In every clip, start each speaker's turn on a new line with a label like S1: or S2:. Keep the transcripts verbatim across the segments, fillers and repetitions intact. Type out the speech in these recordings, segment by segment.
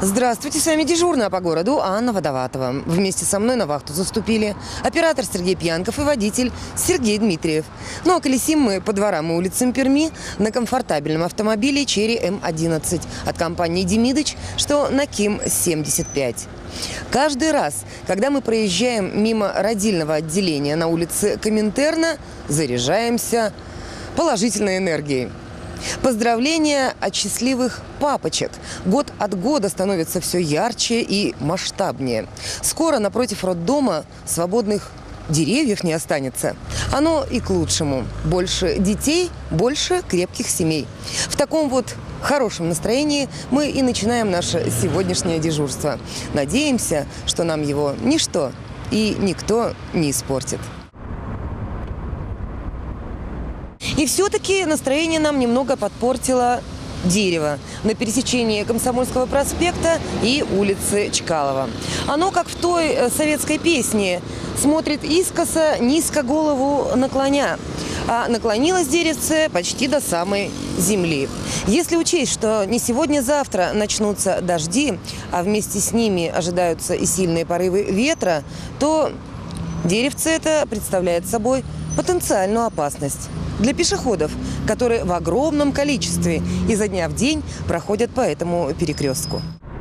S1: Здравствуйте, с вами дежурная по городу Анна Водоватова. Вместе со мной на вахту заступили оператор Сергей Пьянков и водитель Сергей Дмитриев. Ну а колесим мы по дворам и улицам Перми на комфортабельном автомобиле Черри Эм одиннадцать от компании Демидыч, что на Ким семьдесят пять. Каждый раз, когда мы проезжаем мимо родильного отделения на улице Коминтерна, заряжаемся положительной энергией. Поздравления от счастливых папочек. Год от года становится все ярче и масштабнее. Скоро напротив роддома свободных деревьев не останется. Оно и к лучшему. Больше детей, больше крепких семей. В таком вот хорошем настроении мы и начинаем наше сегодняшнее дежурство. Надеемся, что нам его ничто и никто не испортит. И все-таки настроение нам немного подпортило дерево на пересечении Комсомольского проспекта и улицы Чкалова. Оно, как в той советской песне, смотрит искоса, низко голову наклоня. А наклонилось деревце почти до самой земли. Если учесть, что не сегодня-завтра начнутся дожди, а вместе с ними ожидаются и сильные порывы ветра, то деревце это представляет собой потенциальную опасность для пешеходов, которые в огромном количестве изо дня в день проходят по этому перекрестку.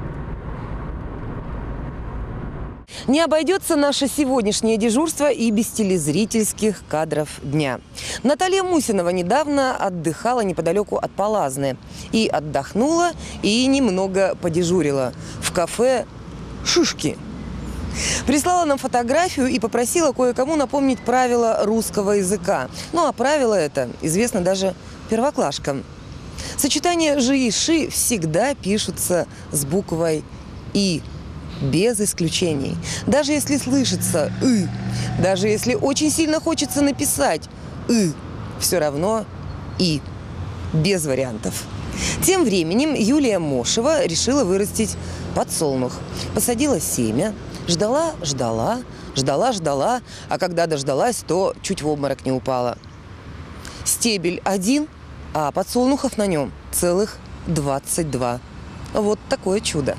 S1: Не обойдется наше сегодняшнее дежурство и без телезрительских кадров дня. Наталья Мусинова недавно отдыхала неподалеку от Палазны. И отдохнула, и немного подежурила в кафе «Шишки». Прислала нам фотографию и попросила кое-кому напомнить правила русского языка. Ну, а правило это известно даже первоклашкам. Сочетание «жи» и «ши» всегда пишутся с буквой «и», без исключений. Даже если слышится «ы», даже если очень сильно хочется написать «ы», все равно «и», без вариантов. Тем временем Юлия Мошева решила вырастить подсолнух. Посадила семя. Ждала, ждала, ждала, ждала, а когда дождалась, то чуть в обморок не упала. Стебель один, а подсолнухов на нем целых двадцать два. Вот такое чудо.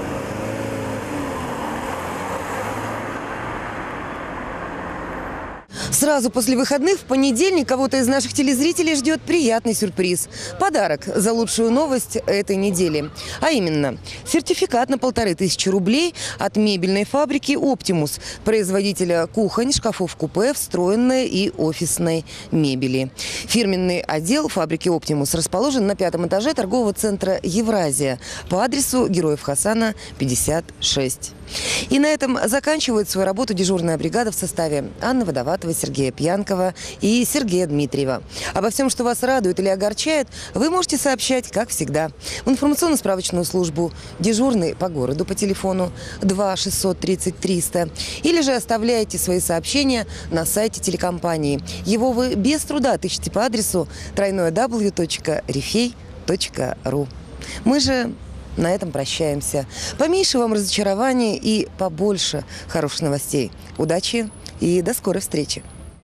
S1: Сразу после выходных в понедельник кого-то из наших телезрителей ждет приятный сюрприз. Подарок за лучшую новость этой недели. А именно, сертификат на полторы тысячи рублей от мебельной фабрики «Оптимус», производителя кухонь, шкафов-купе, встроенной и офисной мебели. Фирменный отдел фабрики «Оптимус» расположен на пятом этаже торгового центра «Евразия» по адресу Героев Хасана, пятьдесят шесть. И на этом заканчивает свою работу дежурная бригада в составе Анны Водоватовой, Сергея Пьянкова и Сергея Дмитриева. Обо всем, что вас радует или огорчает, вы можете сообщать, как всегда, в информационно-справочную службу «Дежурный по городу» по телефону два шестьсот тридцать триста или же оставляете свои сообщения на сайте телекомпании. Его вы без труда отыщете по адресу дабл-ю дабл-ю дабл-ю точка рифей точка ру. Мы же на этом прощаемся. Поменьше вам разочарований и побольше хороших новостей. Удачи и до скорой встречи!